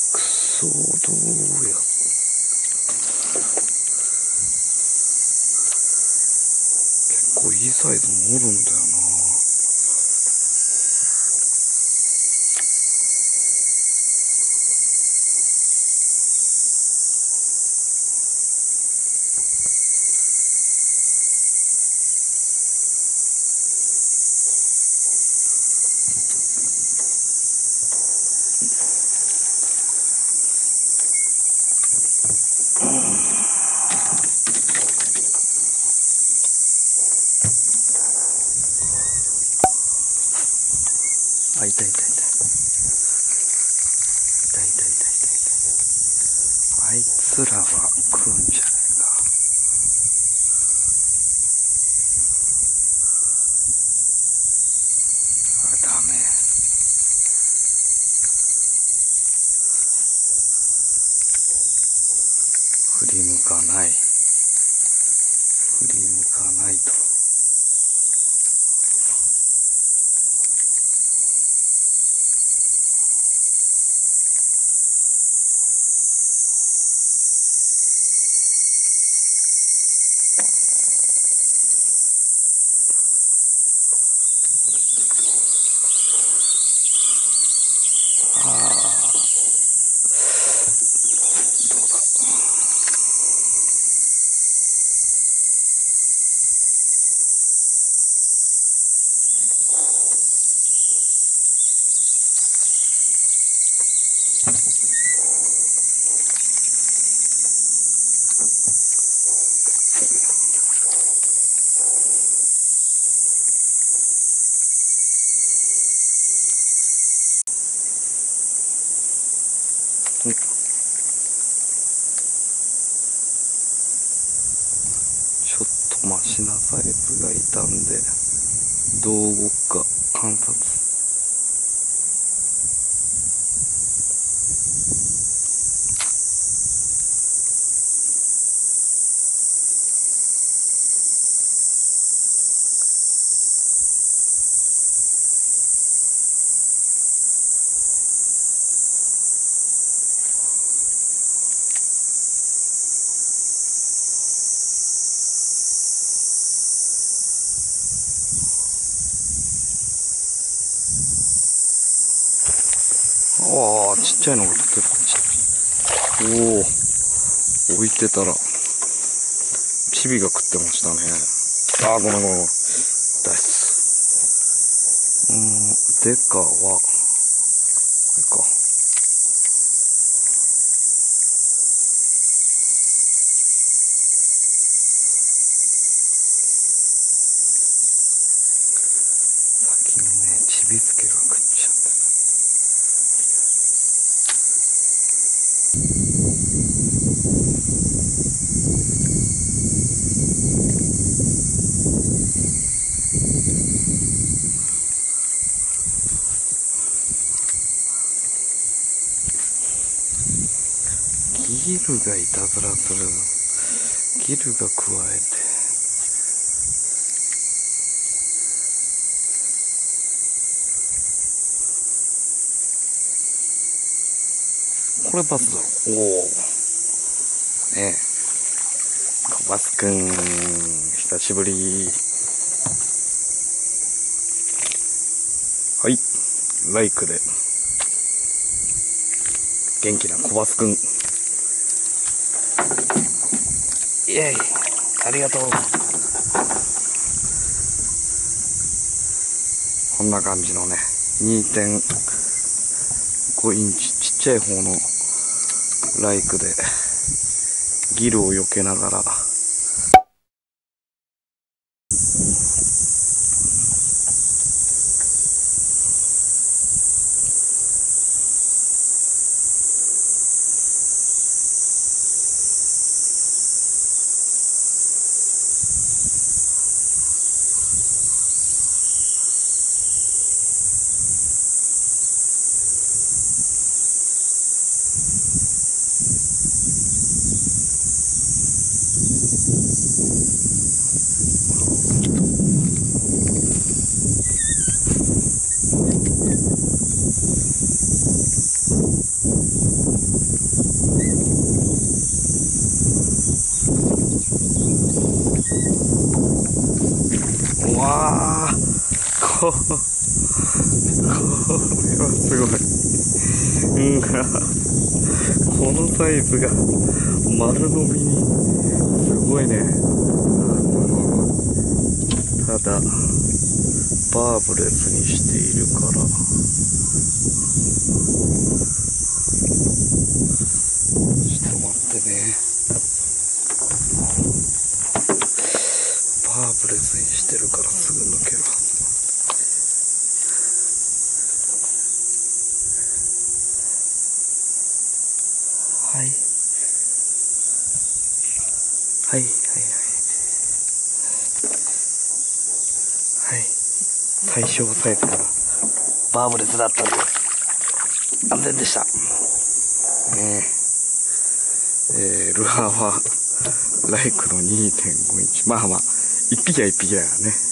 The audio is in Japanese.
くそ、どうや。結構いいサイズもおるんだよな。あ、いたいたいた。いたいたいたいたいた。あいつらは食うんじゃねえか。あ、ダメ。振り向かない。振り向かないと。ああ、どうだ。ちょっとマシなサイズがいたんで、どう動くか観察。ああ、ちっちゃいのが出てる。おお、置いてたら、チビが食ってましたね。ああ、ごめんごめんごめん。ダイス。デカは、これか。先にね、ちびすけが食っちゃって。ギルがいたずらする。ギルが加えて。これバスだろ。おお。ねえ。小バスくん、久しぶり。はい。ライクで。元気な小バスくん。イエイ。ありがとう。こんな感じのね、2.5 インチちっちゃい方のライクでギルを避けながられはすごい。このサイズが丸飲みにすごいね。ただバーブレスにしているから、ちょっと待ってね。バーブレスにしてるからすぐ抜けるはず。はい。はい、はい、はい。はい。最小サイズからバーブレスだったんで、安全でした。ルアーはライクの 2.5 インチ。まあまあ、1匹は1匹だからね。